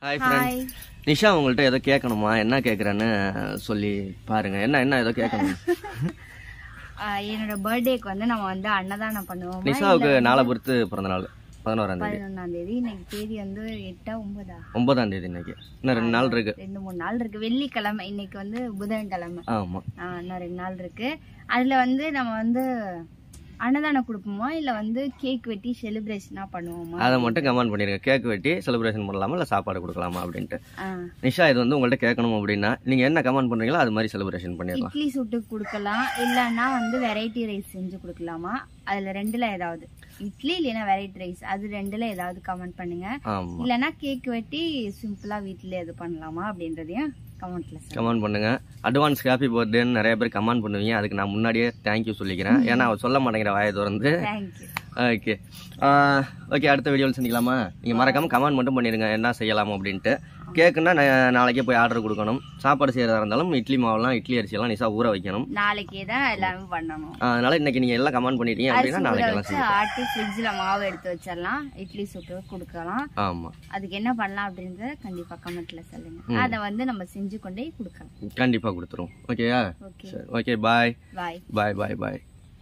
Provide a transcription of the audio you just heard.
Hi friends. Nisha உங்கள்ட்ட ஏதோ கேட்கணுமா? என்ன கேக்குறேன்னு சொல்லி பாருங்க. என்ன ஏதோ கேட்கணும். என்னோட பர்த்டேக்கு வந்து நம்ம வந்து அன்னதானம் பண்ணுவோம். நிஷாவுக்கு நாளை பொறுத்து பிறந்த நாள் 11ஆம் தேதி. 11ஆம் தேதி. இன்னைக்கு தேதி வந்து 8ஆ 9ஆ? 9ஆம் தேதி இன்னைக்கு. இன்னும் 2 நாள் இருக்கு. 2-3 நாள் இருக்கு. வெள்ளிக்கிழமை, இன்னைக்கு வந்து புதன்கிழமை. ஆமா. இன்னும் 2 நாள் இருக்கு. அதுல வந்து நம்ம வந்து அன்னதானம் கொடுப்போமா இல்ல வந்து கேக் வெட்டி செலிப்ரேஷனா பண்ணுவோமா? அதை மட்டும் கமெண்ட் பண்ணிருங்க. கேக் வெட்டி செலிப்ரேஷன் பண்ணலாமா இல்ல சாப்பாடு கொடுக்கலாமா அப்படின்ட்டு. நிஷா இது வந்து உங்கள்ட்ட கேட்கணும் அப்படின்னா நீங்க என்ன கமெண்ட் பண்றீங்களோ அது மாதிரி செலிப்ரேஷன் பண்ணிடலாம். இட்லி சுட்டு கொடுக்கலாம், இல்லன்னா வந்து வெரைட்டி ரைஸ் செஞ்சு கொடுக்கலாமா? அதுல ரெண்டுல ஏதாவது, இட்லி இல்லைன்னா வெரைட்டி ரைஸ், அது ரெண்டுல ஏதாவது கமெண்ட் பண்ணுங்க. இல்லன்னா கேக் வெட்டி சிம்பிளா வீட்ல எது பண்ணலாமா அப்படின்றதையும் கமெண்ட் பண்ணுங்க. அட்வான்ஸ் ஹாப்பி பர்த்டேன்னு நிறைய பேர் கமெண்ட் பண்ணுவீங்க. அதுக்கு நான் முன்னாடியே தேங்க்யூ சொல்லிக்கிறேன். ஏன்னா அவர் சொல்ல மாட்டேங்கிற வாயை திறந்து. ஓகே ஓகே, அடுத்த வீடியோவில் சந்திக்கலாமா? நீங்கள் மறக்காமல் கமெண்ட் மட்டும் பண்ணிடுங்க என்ன செய்யலாமா அப்படின்ட்டு. கேக்குன்னா நாளைக்கே போய் ஆர்டர் கொடுக்கணும். சாப்பாடு செய்யறதா இருந்தாலும் இட்லி மாவுலாம் இட்லி அரிசியெல்லாம் நிஷா ஊற வைக்கணும். நாளைக்கே தான் எல்லாமே பண்ணணும். அதனால இன்னைக்கு நீங்க எல்லாம் கமெண்ட் பண்ணிட்டீங்க அப்படின்னா நாளைக்கு எல்லாம் செய்யலாம். ஆட்டி ஃப்ரிட்ஜ்ல மாவு எடுத்து வச்சிடலாம், இட்லி சுட்டு கொடுக்கலாம். ஆமா, அதுக்கு என்ன பண்ணலாம் அப்படின்றத கண்டிப்பா கமெண்ட்ல சொல்லுங்க. அதை வந்து நம்ம செஞ்சு கொண்டே கொடுக்கலாம். கண்டிப்பா கொடுத்துருவோம். ஓகேயா? ஓகே பாய் பாய் பாய் பாய்.